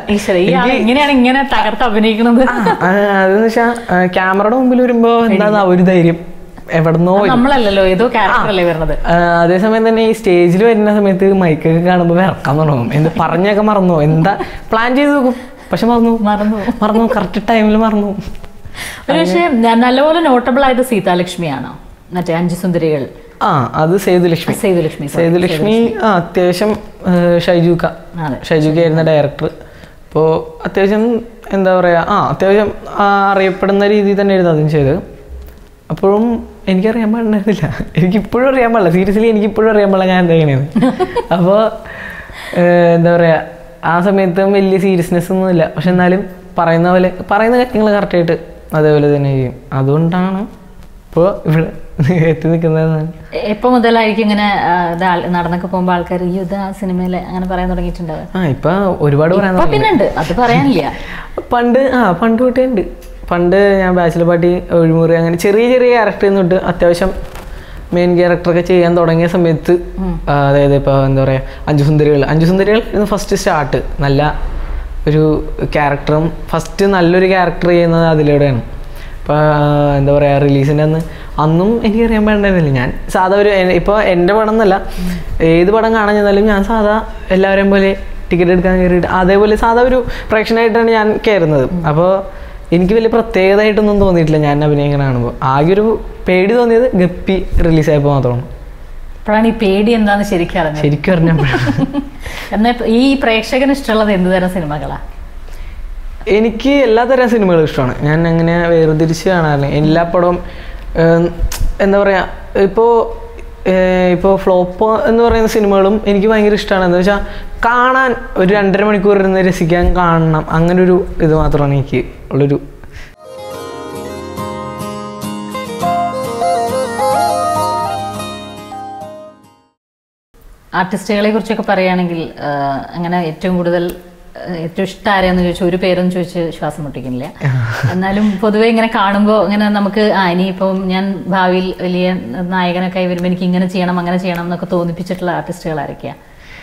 അതെന്ന് വെച്ചാൽ ക്യാമറയുടെ മുമ്പിൽ വരുമ്പോ എന്താ ഒരു ധൈര്യം എവിടെന്നോ, അതേസമയം തന്നെ ഈ സ്റ്റേജിൽ വരുന്ന സമയത്ത് മൈക്കൊക്കെ കാണുമ്പോൾ വിറക്കാൻ തുടങ്ങും. എന്ത് പറഞ്ഞൊക്കെ മറന്നോ, എന്താ പ്ലാൻ ചെയ്ത് നോക്കും, പക്ഷെ മറന്നു കറക്റ്റ് ടൈമിൽ മറന്നു. പക്ഷേ നല്ലപോലെ നോട്ടബിൾ ആയത് സീതാലക്ഷ്മിയാണോ, മറ്റേ 5 സുന്ദരികൾ? അത് സേതുലക്ഷ്മി അത്യാവശ്യം ഷൈജുക്കായിരുന്ന ഡയറക്ടർ. അപ്പോൾ അത്യാവശ്യം എന്താ പറയുക, അത്യാവശ്യം അറിയപ്പെടുന്ന രീതിയിൽ തന്നെ ആയിരുന്നു അതും ചെയ്തത്. അപ്പോഴും എനിക്കറിയാൻ പാടില്ലായിരുന്നില്ല, എനിക്കിപ്പോഴും അറിയാൻ പാടില്ല, സീരിയസ്ലി എനിക്കിപ്പോഴും അറിയാൻ പാടില്ല ഞാൻ എന്താ എങ്ങനെയാണ്. അപ്പോൾ എന്താ പറയുക, ആ സമയത്തും വലിയ സീരിയസ്നെസ് ഒന്നും ഇല്ല. പക്ഷെ എന്നാലും പറയുന്ന കാര്യങ്ങൾ കറക്റ്റായിട്ട് അതേപോലെ തന്നെ ചെയ്യും. അതുകൊണ്ടാണ് ഇപ്പോൾ ഇവിടെ എത്തി നിൽക്കുന്നത്. എപ്പോൾ മുതലായിരിക്കും ഇങ്ങനെ നടന്നൊക്കെ പോകുമ്പോൾ ആൾക്കാർ ഈ ആ സിനിമയിൽ അങ്ങനെ പറയാൻ തുടങ്ങിയിട്ടുണ്ടാവും? ഇപ്പൊ ഒരുപാട് പറയാൻ പിന്നുണ്ട്, അത് പറയാനില്ല. പണ്ട് തൊട്ടേ ഉണ്ട്. പണ്ട് ഞാൻ ബാച്ചിലർ പാർട്ടി, ഒഴിമുറി, അങ്ങനെ ചെറിയ ക്യാരക്ടറിൽ തൊട്ട് അത്യാവശ്യം മെയിൻ ക്യാരക്ടറൊക്കെ ചെയ്യാൻ തുടങ്ങിയ സമയത്ത്, അതായത് ഇപ്പോൾ എന്താ പറയുക, 5 സുന്ദരികൾ ഫസ്റ്റ് സ്റ്റാർട്ട്. നല്ല ഒരു ക്യാരക്ടറും ഫസ്റ്റ് നല്ലൊരു ക്യാരക്ടർ ചെയ്യുന്നത് അതിലൂടെയാണ്. ഇപ്പോൾ എന്താ പറയുക, റിലീസിൻ്റെ അന്നും എനിക്കറിയാൻ പാടില്ലായിരുന്നില്ല. ഞാൻ സാധാ ഇപ്പോൾ എൻ്റെ പടം എന്നല്ല, ഏത് പടം കാണാൻ ചെന്നാലും ഞാൻ സാധാ എല്ലാവരെയും പോലെ ടിക്കറ്റ് എടുക്കാൻ കയറിയിട്ട് അതേപോലെ സാധാ ഒരു പ്രേക്ഷകനായിട്ടാണ് ഞാൻ കയറുന്നത്. അപ്പോൾ എനിക്ക് വലിയ പ്രത്യേകതയായിട്ടൊന്നും തോന്നിയിട്ടില്ല ഞാൻ അഭിനയിക്കാൻ കാണുമ്പോൾ. ആകെ ഒരു പേടി തോന്നിയത് ഗപ്പി റിലീസായപ്പോൾ മാത്രമാണ്. അപ്പോഴാണ് ഈ പേടി എന്താണെന്ന് ശരിക്കും അറിഞ്ഞപ്പോഴാണ്. എന്നാൽ ഈ പ്രേക്ഷകന് ഇഷ്ടമുള്ളത് എന്ത് തരം സിനിമകളാണ്? എനിക്ക് എല്ലാ തരം സിനിമകളും ഇഷ്ടമാണ്. ഞാൻ അങ്ങനെ വേർതിരിച്ച് കാണാറില്ല. എല്ലാ പടവും എന്താ പറയുക, ഇപ്പോൾ ഇപ്പോൾ ഫ്ലോപ്പ് എന്ന് പറയുന്ന സിനിമകളും എനിക്ക് ഭയങ്കര ഇഷ്ടമാണ്. എന്താ വെച്ചാൽ കാണാൻ ഒരു 2.5 മണിക്കൂർ ഇരുന്ന് രസിക്കാൻ കാണണം, അങ്ങനൊരു ഇത് മാത്രമാണ് എനിക്ക് ഉള്ളൊരു. ആർട്ടിസ്റ്റുകളെ കുറിച്ചൊക്കെ പറയുകയാണെങ്കിൽ അങ്ങനെ ഏറ്റവും ഇഷ്ടം ആരെയാന്ന് ചോദിച്ചാൽ ഒരു പേരൊന്നും ചോദിച്ച് ശ്വാസം മുട്ടിക്കുന്നില്ല. എന്നാലും പൊതുവെ ഇങ്ങനെ കാണുമ്പോൾ ഇങ്ങനെ നമുക്ക് ഇനിയിപ്പം ഞാൻ ഭാവിയിൽ വലിയ നായകനൊക്കെ ആയി വരുമ്പോൾ എനിക്ക് ഇങ്ങനെ ചെയ്യണം അങ്ങനെ ചെയ്യണം എന്നൊക്കെ തോന്നിപ്പിച്ചിട്ടുള്ള ആർട്ടിസ്റ്റുകൾ ആരൊക്കെയാ?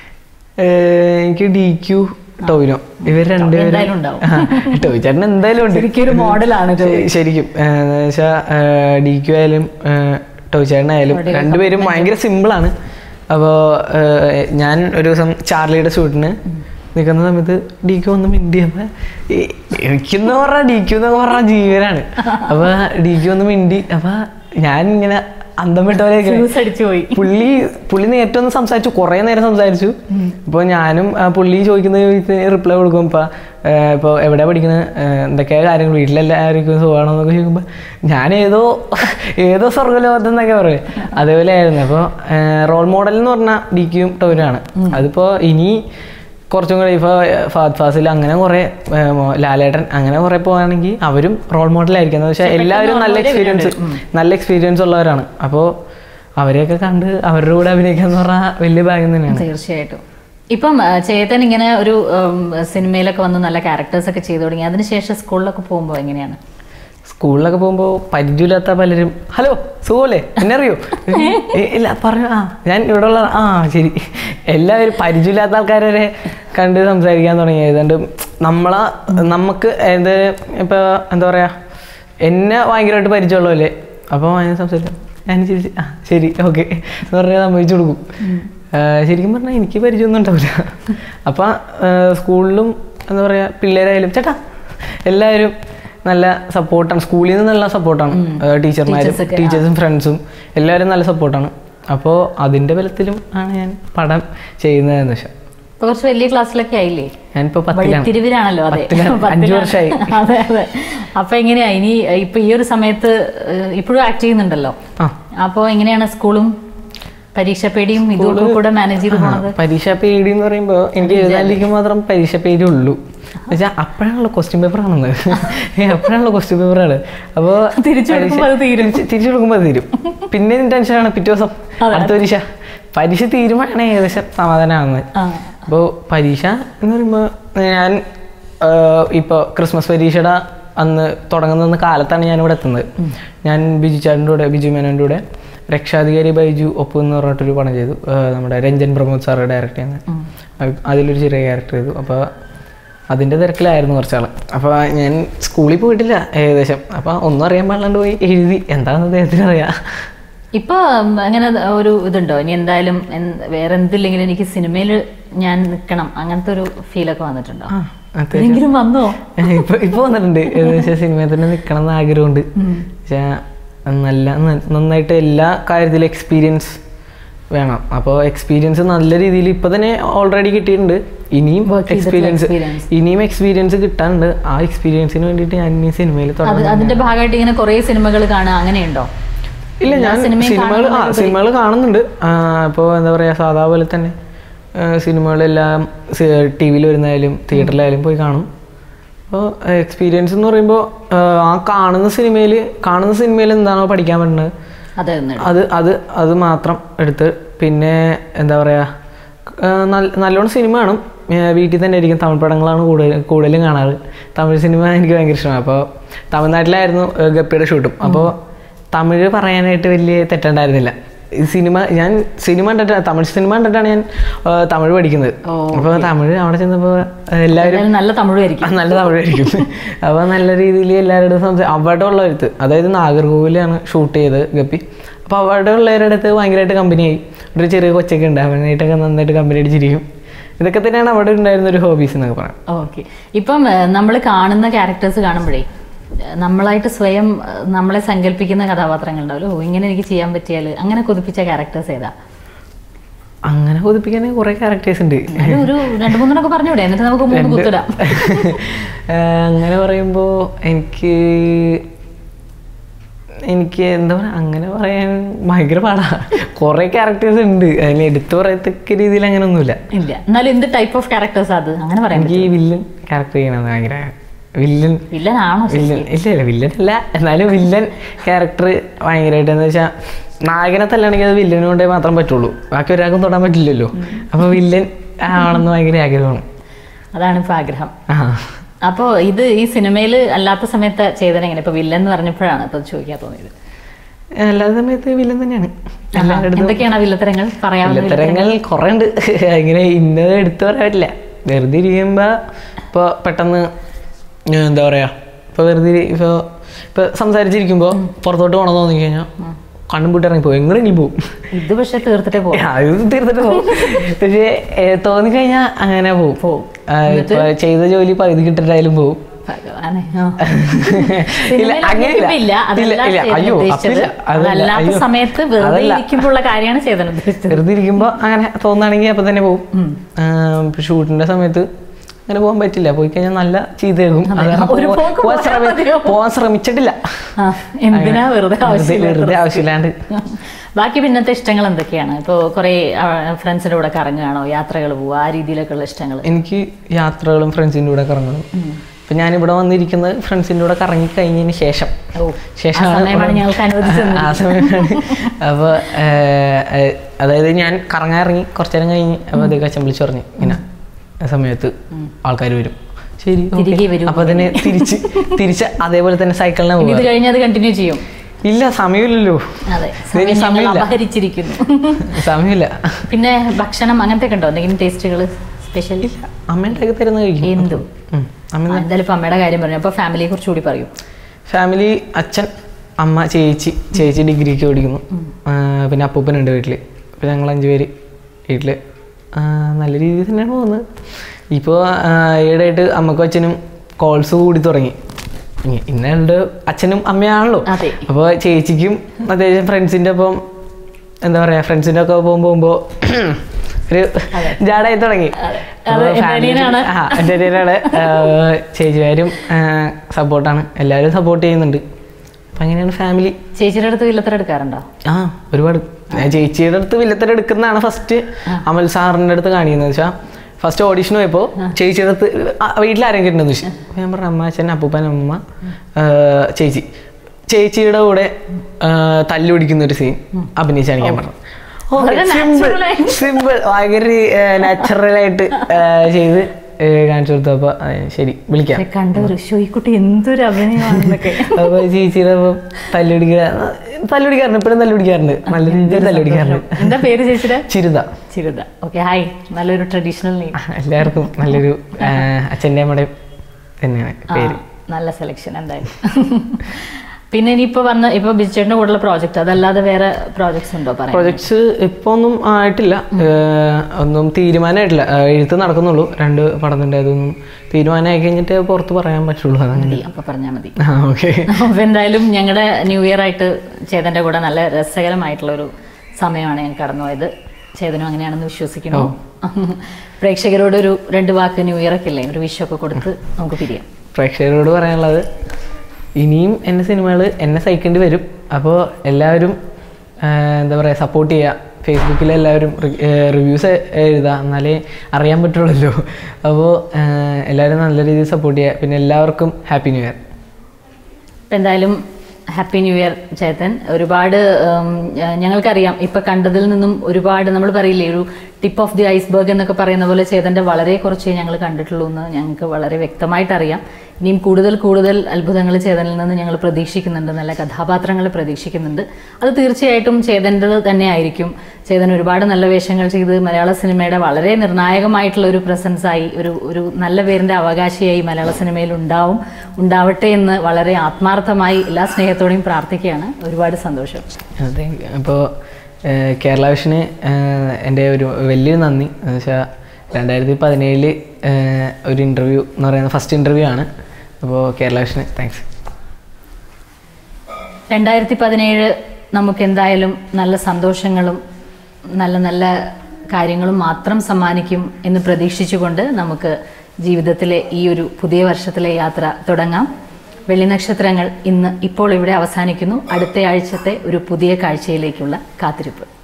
എനിക്ക് DQ, ടോവിനോ, ഇവർ രണ്ടുപേരും. ടോവി ചേട്ടൻ എന്തായാലും ഉണ്ട്, ഒരു മോഡലാണ് ശരിക്കും. എന്ന് വെച്ചാൽ DQ ആയാലും ടോവി ചേട്ടനായാലും രണ്ടുപേരും ഭയങ്കര സിമ്പിളാണ്. അപ്പോൾ ഞാൻ ഒരു ദിവസം ചാർലിയുടെ ഷൂട്ടിന് നിൽക്കുന്ന സമയത്ത് DQ ഒന്ന് മിണ്ടിയപ്പോൾ എനിക്കെന്ന് പറഞ്ഞാൽ DQ എന്നൊക്കെ പറഞ്ഞാൽ ജീവനാണ്. അപ്പോൾ DQ ഒന്ന് മിണ്ടി, അപ്പോൾ ഞാൻ ഇങ്ങനെ അന്തം വിട്ട പോലെ പുള്ളി നേരത്തെ ഒന്ന് സംസാരിച്ചു, കുറേ നേരം സംസാരിച്ചു. അപ്പോൾ ഞാനും പുള്ളി ചോദിക്കുന്ന റിപ്ലൈ കൊടുക്കും. ഇപ്പോൾ എവിടെ പഠിക്കുന്നത്, എന്തൊക്കെയാണ് കാര്യങ്ങൾ, വീട്ടിലെല്ലാവർക്കും സുഖമാണോ എന്നൊക്കെ ചോദിക്കുമ്പോൾ ഞാൻ ഏതോ സ്വർഗ്ഗലോകത്തെന്നൊക്കെ പറയും, അതേപോലെ ആയിരുന്നു. അപ്പോൾ റോൾ മോഡൽ എന്ന് പറഞ്ഞാൽ DQയും ടോവിനോയാണ്. അതിപ്പോൾ ഇനി കുറച്ചും കൂടെ ഇപ്പോൾ ഫഹദ് ഫാസിൽ അങ്ങനെ കുറേ ലാലേട്ടൻ അങ്ങനെ കുറേ പോകുകയാണെങ്കിൽ അവരും റോൾ മോഡലായിരിക്കും. എന്ന് വെച്ചാൽ എല്ലാവരും നല്ല എക്സ്പീരിയൻസ് ഉള്ളവരാണ്. അപ്പോൾ അവരെയൊക്കെ കണ്ട് അവരുടെ കൂടെ അഭിനയിക്കാന്ന് പറഞ്ഞാൽ വലിയ ഭാഗ്യം തന്നെയാണ്. തീർച്ചയായിട്ടും. ഇപ്പം ചേതൻ ഇങ്ങനെ ഒരു സിനിമയിലൊക്കെ വന്ന് നല്ല ക്യാരക്ടേഴ്സ് ഒക്കെ ചെയ്തു തുടങ്ങി. അതിനുശേഷം സ്കൂളിലൊക്കെ പോകുമ്പോൾ എങ്ങനെയാണ്? സ്കൂളിലൊക്കെ പോകുമ്പോൾ പരിചയമില്ലാത്ത പലരും ഹലോ സുഖമല്ലേ എന്നെ അറിയോ, ഇല്ല പറഞ്ഞു, ഞാൻ ഇവിടെ ഉള്ള ശരി, എല്ലാവരും പരിചയമില്ലാത്ത ആൾക്കാരെ വരെ കണ്ട് സംസാരിക്കാൻ തുടങ്ങി. ഏതാണ്ട് നമുക്ക് ഇപ്പോൾ എന്താ പറയുക, എന്നെ ഭയങ്കരമായിട്ട് പരിചയമുള്ളതല്ലേ, അപ്പോൾ അതിനെ സംസാരിക്കാം, ഞാൻ ചിരിച്ച് ശരി ഓക്കെ എന്ന് പറഞ്ഞാൽ സമ്മതിച്ചു കൊടുക്കും. ശരിക്കും പറഞ്ഞാൽ എനിക്ക് പരിചയമൊന്നും ഉണ്ടാവില്ല. അപ്പം സ്കൂളിലും എന്താ പറയുക, പിള്ളേരായാലും ചേട്ടാ എല്ലാവരും നല്ല സപ്പോർട്ടാണ്. സ്കൂളിൽ നിന്ന് നല്ല സപ്പോർട്ടാണ്, ടീച്ചേഴ്സും ഫ്രണ്ട്സും എല്ലാവരും നല്ല സപ്പോർട്ടാണ്. അപ്പോൾ അതിൻ്റെ ബലത്തിലും ആണ് ഞാൻ പടം ചെയ്യുന്നതെന്ന് വെച്ചാൽ. കുറച്ച് വലിയ ക്ലാസ്സിലൊക്കെ ആയില്ലേ? ഞാനിപ്പോൾ 10-ാണല്ലോ, 5 വർഷമായി. അതെ അതെ. അപ്പൊ എങ്ങനെയാ ഇനി ഇപ്പൊ ഈ ഒരു സമയത്ത് ഇപ്പോഴും ആക്ട് ചെയ്യുന്നുണ്ടല്ലോ, അപ്പോൾ എങ്ങനെയാണ് സ്കൂളും പരീക്ഷ പേടിയും ഇതൊക്കെ കൂടെ മാനേജ് ചെയ്ത് പോകുന്നത്? പരീക്ഷ പേടി എന്ന് പറയുമ്പോൾ എനിക്ക് എഴുതാനിലേക്ക് മാത്രം പരീക്ഷ പേടി ഉള്ളൂ. എന്നുവെച്ചാൽ അപ്പോഴാണല്ലോ ക്വസ്റ്റ്യൻ പേപ്പർ ആണെന്ന്, അപ്പോഴാണല്ലോ ക്വസ്റ്റ്യൻ പേപ്പറാണ്. അപ്പോൾ തിരിച്ചു കൊടുക്കുമ്പോൾ അത് തീരും. പിന്നെ ടെൻഷനാണ് പിറ്റേ ദിവസം അടുത്ത പരീക്ഷ തീരുമാനമാണ് ഏകദേശം സമാധാനമാകുന്നത്. അപ്പോൾ പരീക്ഷ എന്ന് പറയുമ്പോൾ ഞാൻ ഇപ്പോൾ ക്രിസ്മസ് പരീക്ഷയുടെ അന്ന് തുടങ്ങുന്ന കാലത്താണ് ഞാനിവിടെ എത്തുന്നത്. ഞാൻ ബിജു മേനോൻ്റെ കൂടെ രക്ഷാധികാരി ബൈജു ഒപ്പ് എന്ന് പറഞ്ഞിട്ടൊരു പടം ചെയ്തു. നമ്മുടെ രഞ്ജൻ പ്രമോദ് സാറ് ഡയറക്റ്റ് ചെയ്യുന്നത്, അതിലൊരു ചെറിയ ക്യാരക്ടർ ചെയ്തു. അപ്പോൾ അതിൻ്റെ തിരക്കിലായിരുന്നു കുറച്ചാൾ. അപ്പോൾ ഞാൻ സ്കൂളിൽ പോയിട്ടില്ല ഏകദേശം. അപ്പോൾ ഒന്നും അറിയാൻ പാടില്ലാണ്ട് പോയി എഴുതി, എന്താണെന്ന് അദ്ദേഹത്തിന് അറിയാം. ഇപ്പോൾ അങ്ങനെ ഒരു ഇതുണ്ടോ, ഇനി എന്തായാലും വേറെ എന്തില്ലെങ്കിലും എനിക്ക് സിനിമയിൽ ഞാൻ നിൽക്കണം, അങ്ങനത്തെ ഒരു ഫീലൊക്കെ വന്നിട്ടുണ്ടോ? എന്തെങ്കിലും വന്നോ? ഇപ്പോൾ വന്നിട്ടുണ്ട്. സിനിമയിൽ തന്നെ നിൽക്കണം എന്ന് ആഗ്രഹമുണ്ട്. പക്ഷേ നന്നായിട്ട് എല്ലാ കാര്യത്തിലും എക്സ്പീരിയൻസ് വേണം. അപ്പോൾ എക്സ്പീരിയൻസ് നല്ല രീതിയിൽ ഇപ്പം തന്നെ ഓൾറെഡി കിട്ടിയിട്ടുണ്ട്. ഇനിയും എക്സ്പീരിയൻസ് കിട്ടാനുണ്ട്. ആ എക്സ്പീരിയൻസിന് വേണ്ടിയിട്ട് ഞാൻ ഈ സിനിമയിൽ അതിന്റെ ഭാഗമായിട്ട് ഇങ്ങനെ കുറേ സിനിമകൾ കാണുക അങ്ങനെയുണ്ടോ? ഇല്ല, ഞാൻ സിനിമകൾ കാണുന്നുണ്ട്. ഇപ്പോൾ എന്താ പറയുക, സാധാ പോലെ തന്നെ സിനിമകളെല്ലാം TV-യിൽ വരുന്നതായാലും തിയേറ്ററിലായാലും പോയി കാണും. അപ്പോൾ എക്സ്പീരിയൻസ് എന്ന് പറയുമ്പോൾ ആ കാണുന്ന സിനിമയിൽ എന്താണോ പഠിക്കാൻ പറ്റുന്നത് അത് മാത്രം എടുത്ത്, പിന്നെ എന്താ പറയുക, നല്ലോണം സിനിമ കാണും. വീട്ടിൽ തന്നെ ആയിരിക്കും, തമിഴ് പടങ്ങളാണ് കൂടുതലും കാണാറ്. തമിഴ് സിനിമ എനിക്ക് ഭയങ്കര ഇഷ്ടമാണ്. അപ്പോൾ തമിഴ്നാട്ടിലായിരുന്നു ഗപ്പിയുടെ ഷൂട്ടും. അപ്പോൾ തമിഴ് പറയാനായിട്ട് വലിയ തെറ്റുണ്ടായിരുന്നില്ല. ഞാൻ തമിഴ് സിനിമ കണ്ടിട്ടാണ് ഞാൻ തമിഴ് പഠിക്കുന്നത്. അപ്പോൾ തമിഴ് അവിടെ ചെന്നപ്പോൾ എല്ലാവരും നല്ല തമിഴായിരിക്കും. അപ്പോൾ നല്ല രീതിയിൽ എല്ലാവരുടെ അവിടെ ഉള്ളവരുത്ത്, അതായത് നാഗർകോവിലാണ് ഷൂട്ട് ചെയ്തത് ഗപ്പി. അപ്പോൾ അവിടെ ഉള്ളവരുടെ അടുത്ത് ഭയങ്കരമായിട്ട് കമ്പനിയായി. ഒരു ചെറിയ കൊച്ചൊക്കെ ഉണ്ട്, അവനായിട്ടൊക്കെ നന്നായിട്ട് കമ്പനി അടിച്ചിരിക്കും. ഇതൊക്കെ തന്നെയാണ് അവിടെ ഉണ്ടായിരുന്ന ഒരു ഹോബീസ് എന്നൊക്കെ പറയാം. ഓക്കെ. ഇപ്പം നമ്മൾ കാണുന്ന ക്യാരക്ടേഴ്സ് കാണുമ്പോഴേ നമ്മളായിട്ട് സ്വയം നമ്മളെ സങ്കല്പിക്കുന്ന കഥാപാത്രങ്ങൾ ഉണ്ടാവല്ലോ, ഇങ്ങനെ എനിക്ക് ചെയ്യാൻ പറ്റിയാൽ, അങ്ങനെ കൊതിപ്പിച്ച ക്യാരക്ടേഴ്സ് ഏതാ? അങ്ങനെ കൊതിപ്പിക്കാൻ കുറേ ക്യാരക്ടേഴ്സ് ഉണ്ട്. ഒരു 2-3 പറഞ്ഞൂടെ, എന്നിട്ട് നമുക്ക് 3 കുത്തിടാം. അങ്ങനെ പറയുമ്പോൾ എനിക്ക് എനിക്ക് എന്താ പറയുക, അങ്ങനെ പറയാൻ ഭയങ്കര പാടാണ്. കുറേ ക്യാരക്ടേഴ്സ് ഉണ്ട്, അതിന് എടുത്തു പറയത്തക്ക രീതിയിൽ അങ്ങനെ ഒന്നുമില്ല. ഇല്ല, എന്നാലും എന്ത് ടൈപ്പ് ഓഫ് ക്യാരക്ടേഴ്സ് അത് അങ്ങനെ പറയാൻ? എനിക്ക് ഈ വില്ലൻ ക്യാരക്ടർ ചെയ്യണത് ഭയങ്കര വില്ലനാണോ? ഇല്ല വില്ലൻ അല്ല, എന്നാലും വില്ലൻ ക്യാരക്ടർ ഭയങ്കരമായിട്ട് എന്താ വെച്ചാൽ നായകനെ തല്ലാണെങ്കിൽ അത് വില്ലന് കൊണ്ടേ മാത്രം പറ്റുള്ളൂ, ബാക്കി ഒരാൾക്കും തൊടാൻ പറ്റില്ലല്ലോ. അപ്പോൾ വില്ലൻ ആണെന്ന് ഭയങ്കര ആഗ്രഹമാണ്. അതാണ് ഇപ്പൊ ആഗ്രഹം. അപ്പോൾ ഇത് ഈ സിനിമയിൽ അല്ലാത്ത സമയത്ത് ചെയ്തത് എങ്ങനെ? ഇപ്പൊ വില്ലൻ എന്ന് പറഞ്ഞപ്പോഴാണ് ഇപ്പൊ ചോദിക്കാൻ തോന്നിയത്. എല്ലാ സമയത്ത് വില്ലൻ തന്നെയാണ്. എന്തൊക്കെയാണ് വില്ലത്തരങ്ങൾ? വില്ലത്തരങ്ങൾ കുറേ ഉണ്ട്, ഇങ്ങനെ ഇന്നത് എടുത്തു പറയാൻ പറ്റില്ല. വെറുതെ ഇരിക്കുമ്പോൾ ഇപ്പോൾ പെട്ടെന്ന് എന്താ പറയുക, ഇപ്പോൾ വെറുതെ ഇപ്പോൾ സംസാരിച്ചിരിക്കുമ്പോൾ പുറത്തോട്ട് പോകണമെന്ന് തോന്നി കഴിഞ്ഞാൽ കണ്ണും പൂട്ടി ഇറങ്ങി പോകും, എങ്ങനെയെങ്കിലും പോകും. ഇത് പക്ഷെ തീർത്തിട്ടേ പോകും. ഇത് തീർത്തിട്ട് പോകും. പക്ഷേ തോന്നിക്കഴിഞ്ഞാൽ അങ്ങനെ പോകും. ഇപ്പോൾ ചെയ്ത ജോലി പകുതി കിട്ടിട്ടായാലും പോകും. വെറുതെ ഇരിക്കുമ്പോ അങ്ങനെ തോന്നുകയാണെങ്കിൽ അപ്പൊ തന്നെ പോകും. ഷൂട്ടിന്റെ സമയത്ത് അങ്ങനെ പോകാൻ പറ്റില്ല, പോയി കഴിഞ്ഞാൽ നല്ല ചീത്തയാകും. പോവാൻ ശ്രമിച്ചിട്ടില്ല, വെറുതെ ആവശ്യമില്ലാണ്ട്. ബാക്കി പിന്നത്തെ ഇഷ്ടങ്ങൾ എന്തൊക്കെയാണ്? ഇപ്പോൾ കുറേ ഫ്രണ്ട്സിൻ്റെ കൂടെ കറങ്ങുകയാണോ, യാത്രകൾ പോവുക, ആ രീതിയിലൊക്കെയുള്ള ഇഷ്ടങ്ങൾ? എനിക്ക് യാത്രകളും ഫ്രണ്ട്സിൻ്റെ കൂടെ കറങ്ങണം. ഇപ്പം ഞാനിവിടെ വന്നിരിക്കുന്നത് ഫ്രണ്ട്സിൻ്റെ കൂടെ കറങ്ങി കഴിഞ്ഞതിന് ശേഷമാണ് ഞങ്ങൾക്ക് അനുവദിച്ചത്. ആ സമയമാണ്. അപ്പോൾ അതായത് ഞാൻ കറങ്ങാൻ ഇറങ്ങി കുറച്ചു നേരം കഴിഞ്ഞ് അപ്പോൾ അതേ കച്ചം വിളിച്ചു പറഞ്ഞു ഇങ്ങനെ സമയത്ത് ആൾക്കാർ വരും. ശരി, അപ്പോൾ അതിനെ തിരിച്ച് അതേപോലെ തന്നെ സൈക്കിളിനെ പോകും. ഇത് കഴിഞ്ഞ് അത് കണ്ടിന്യൂ ചെയ്യും? ഇല്ല, സമയമില്ലല്ലോ. സമയമില്ല. പിന്നെ ഭക്ഷണം അങ്ങനത്തെ ഒക്കെ ഉണ്ടോ, എന്തെങ്കിലും ടേസ്റ്റുകൾ സ്പെഷ്യൽ? അമ്മ ഉണ്ടാക്കി തരുന്ന കഴിക്കും. എന്തും എന്തായാലും ഇപ്പം അമ്മയുടെ കാര്യം പറഞ്ഞു. അപ്പോൾ ഫാമിലിയെ കുറിച്ച് കൂടി പറയൂ. ഫാമിലി അച്ഛൻ, അമ്മ, ചേച്ചി ഡിഗ്രിക്ക് പഠിക്കുന്നു. പിന്നെ അപ്പൂപ്പനുണ്ട് വീട്ടിൽ. പിന്നെ ഞങ്ങൾ 5 പേര് വീട്ടിൽ. നല്ല രീതിയിൽ തന്നെയാണ് പോകുന്നത്. ഇപ്പോൾ ഈയിടെയായിട്ട് അമ്മക്കും അച്ഛനും കോൾസ് കൂടി തുടങ്ങി. ഇന്നുണ്ട് അച്ഛനും അമ്മയാണല്ലോ. അപ്പോൾ ചേച്ചിക്കും അത്യാവശ്യം ഫ്രണ്ട്സിൻ്റെ ഒപ്പം എന്താ പറയുക, ഫ്രണ്ട്സിൻ്റെ ഒക്കെ ഒപ്പം പോകുമ്പോൾ ഒരു ജാടായി തുടങ്ങി. ഫാമിലിയാണ്. ചേച്ചിമാരും സപ്പോർട്ടാണ്, എല്ലാവരും സപ്പോർട്ട് ചെയ്യുന്നുണ്ട്. അപ്പം അങ്ങനെയാണ് ഫാമിലി. ചേച്ചിയുടെ അടുത്ത് വില്ലത്തരം എടുക്കാറുണ്ടോ? ഒരുപാട്. ചേച്ചിയുടെ അടുത്ത് വില്ലത്തരം എടുക്കുന്നതാണ് ഫസ്റ്റ് അമൽ സാറിൻ്റെ അടുത്ത് കാണിക്കുന്നത്. വെച്ചാൽ ഫസ്റ്റ് ഓഡീഷൻ പോയപ്പോൾ ചേച്ചിയുടെ അടുത്ത് വീട്ടിലാരെങ്കിലും ഉണ്ടെന്ന് ചോദിച്ചു. അപ്പോൾ ഞാൻ പറഞ്ഞു അമ്മ, അച്ഛൻ, അപ്പൂപ്പൻ, അമ്മ, ചേച്ചിയുടെ കൂടെ തല്ലു പിടിക്കുന്ന ഒരു സീൻ അഭിനയിച്ചാണ് ഞാൻ പറഞ്ഞത്. സിമ്പിൾ, ഭയങ്കര നാച്ചുറലായിട്ട് ചെയ്ത് കാണിച്ചു കൊടുത്തു. അപ്പോൾ ശരി, വിളിക്കാം. എന്തൊരു അഭിനയമാണെന്നൊക്കെ. അപ്പോൾ ചേച്ചിയുടെ ഒപ്പം തല്ലുപിടിക്കാറുണ്ട്, ഇപ്പോഴും തല്ലുപിടിക്കാറുണ്ട്, നല്ല രീതിയിൽ തല്ലുപിടിക്കാറുണ്ട്. എന്താ പേര് ചേച്ചിയുടെ? ചിരുത. Okay, hi. നല്ലൊരു ട്രഡീഷണൽ നെയിം. എല്ലാവർക്കും നല്ലൊരു അച്ഛൻ്റെ അമ്മയുടെയും തന്നെയാണ് പേര്. നല്ല സെലക്ഷൻ എന്തായാലും. പിന്നെ ഇനിയിപ്പോൾ ഇപ്പോൾ ബിജുചേട്ടൻ്റെ കൂടെയുള്ള പ്രോജക്റ്റ് അതല്ലാതെ വേറെ പ്രോജക്ട്സ് ഉണ്ടോ? പ്രോജക്ട്സ് ഇപ്പോൾ ഒന്നും ആയിട്ടില്ല, ഒന്നും തീരുമാനമായിട്ടില്ല. എഴുത്ത് നടക്കുന്നുള്ളൂ. 2 പടത്തിൻ്റെ അതൊന്നും തീരുമാനമായി കഴിഞ്ഞിട്ട് പുറത്ത് പറയാൻ പറ്റുള്ളൂ. അതങ്ങനെ അപ്പോൾ പറഞ്ഞാൽ മതി. ഓക്കെ. അപ്പോൾ എന്തായാലും ഞങ്ങളുടെ ന്യൂ ഇയർ ആയിട്ട് ചേതൻ്റെ കൂടെ നല്ല രസകരമായിട്ടുള്ളൊരു സമയമാണ് ഞാൻ കടന്നുപോയത്. ചേതനും അങ്ങനെയാണെന്ന് വിശ്വസിക്കുന്നു. പ്രേക്ഷകരോട് ഒരു 2 വാക്ക് ന്യൂ ഇയർ ഒക്കെ ഇല്ലേ, ഒരു വിഷൊക്കെ കൊടുത്ത് നമുക്ക് പിരിയാം. പ്രേക്ഷകരോട് പറയാനുള്ളത്, ഇനിയും എൻ്റെ സിനിമകൾ എന്നെ സഹിക്കേണ്ടി വരും. അപ്പോൾ എല്ലാവരും എന്താ പറയുക, സപ്പോർട്ട് ചെയ്യുക. ഫേസ്ബുക്കിൽ എല്ലാവരും റിവ്യൂസ് എഴുതുക, എന്നാലേ അറിയാൻ പറ്റുള്ളൂ. അപ്പോൾ എല്ലാവരും നല്ല രീതിയിൽ സപ്പോർട്ട് ചെയ്യുക. പിന്നെ എല്ലാവർക്കും ഹാപ്പി ന്യൂ ഇയർ. ഇപ്പം എന്തായാലും ഹാപ്പി ന്യൂ ഇയർ ചേതൻ. ഒരുപാട് ഞങ്ങൾക്കറിയാം, ഇപ്പം കണ്ടതിൽ നിന്നും ഒരുപാട് നമ്മൾ പറയില്ലേ, ഒരു ടിപ്പ് ഓഫ് ദി ഐസ്ബർഗ് എന്നൊക്കെ പറയുന്ന പോലെ ചേതൻ്റെ വളരെ കുറച്ചേ ഞങ്ങൾ കണ്ടിട്ടുള്ളൂ എന്ന് ഞങ്ങൾക്ക് വളരെ വ്യക്തമായിട്ട് അറിയാം. ഇനിയും കൂടുതൽ അത്ഭുതങ്ങൾ ചേതനിൽ നിന്ന് ഞങ്ങൾ പ്രതീക്ഷിക്കുന്നുണ്ട്, നല്ല കഥാപാത്രങ്ങൾ പ്രതീക്ഷിക്കുന്നുണ്ട്. അത് തീർച്ചയായിട്ടും ചേതൻ്റെത് തന്നെ ആയിരിക്കും. ചേതൻ ഒരുപാട് നല്ല വേഷങ്ങൾ ചെയ്ത് മലയാള സിനിമയുടെ വളരെ നിർണായകമായിട്ടുള്ള ഒരു പ്രസൻസായി, ഒരു നല്ല പേരിൻ്റെ അവകാശിയായി മലയാള സിനിമയിൽ ഉണ്ടാവട്ടെ എന്ന് വളരെ ആത്മാർത്ഥമായി എല്ലാ സ്നേഹത്തോടെയും പ്രാർത്ഥിക്കുകയാണ്. ഒരുപാട് സന്തോഷം. അതെ, അപ്പോൾ കേരള വിഷന് എൻ്റെ ഒരു വലിയൊരു നന്ദി. എന്ന് വെച്ചാൽ 2017 ഒരു ഇൻ്റർവ്യൂ എന്ന് പറയുന്നത് ഫസ്റ്റ് ഇൻ്റർവ്യൂ ആണ്. അപ്പോൾ കേരള വിഷന് താങ്ക്സ്. 2017 നമുക്ക് എന്തായാലും നല്ല സന്തോഷങ്ങളും നല്ല കാര്യങ്ങളും മാത്രം സമ്മാനിക്കും എന്ന് പ്രതീക്ഷിച്ചുകൊണ്ട് നമുക്ക് ജീവിതത്തിലെ ഈ ഒരു പുതിയ വർഷത്തിലെ യാത്ര തുടങ്ങാം. വെള്ളി നക്ഷത്രങ്ങൾ ഇപ്പോൾ ഇവിടെ അവസാനിക്കുന്നു. അടുത്ത ആഴ്ചത്തെ ഒരു പുതിയ കാഴ്ചയിലേക്കുള്ള കാത്തിരിപ്പ്.